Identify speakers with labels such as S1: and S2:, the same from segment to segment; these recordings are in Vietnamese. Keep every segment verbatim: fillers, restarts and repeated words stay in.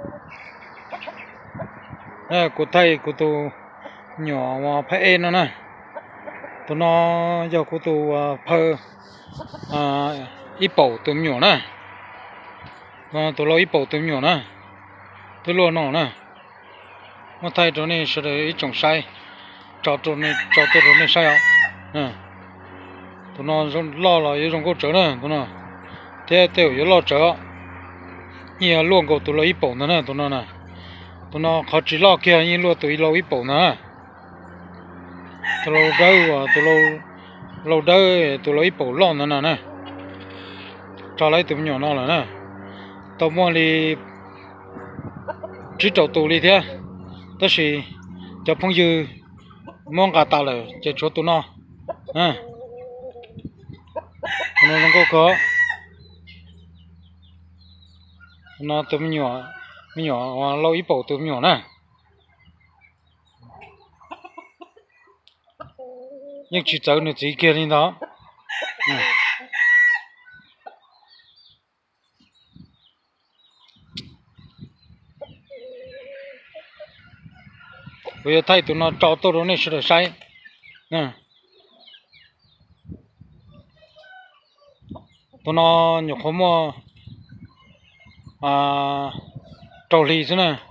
S1: nè cô thầy cô tu nhỏ mà phải nó nè tụi nó giờ cô tu phơ ít bầu tụi nhỏ nè tụi lo ít bầu tụi nhỏ nè tụi lo nó nè mà thầy chỗ này sẽ được ít trồng sai cho chỗ này cho tụi này sai à nè tụi nó lo là ít trồng có trở nè tụi nó thế tiêu ít lo trở nhiều luôn có tụi lo ít bầu nữa nè tụi nó nè tụi nó khó chỉ lo kia nhưng luôn tụi lo ít bầu nữa tụi lo đâu tụi lo lâu đâu tụi lo ít bầu lo nữa nè cho lấy tụi nhỏ nó là nè tao mua đi chỉ trâu tụi đi thế đó là cho phong dư mong cả tao là cho chỗ tụi nó à nó không có có nó tụi nhỏ nhỏ lâu ít bầu tụi nhỏ nè nhưng chỉ cháu nữa chỉ kia đi đó bây giờ thấy tụi nó cho tôi nó này sẽ được sai nè tụi nó nhục không mà à trâu lì chứ nè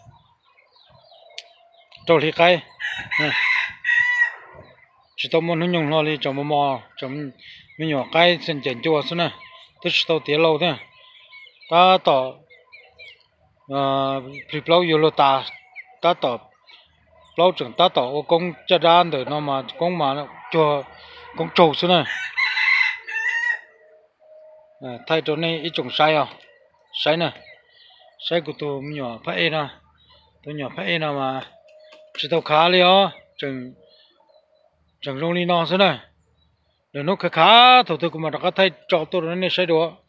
S1: trâu lì cái nè chỉ tao muốn nó nhung lo đi chồng mò mò chồng mình nhỏ cái sinh chèn chua chứ nè tức tao tiếc lâu thế ta tỏ à phịch lâu yêu lo ta ta tỏ lâu trưởng ta tỏ ô công cha đan để nó mà công mà nó cho công trâu chứ nè thay chỗ này ít trồng sai à sai nè sai của tôi nhỏ phải nè tôi nhỏ phải nè mà chỉ tao khá đi ó chừng chừng rong đi nó chứ nè để nó khá khá thôi tôi cũng mà nó thay cho tôi nó này sai được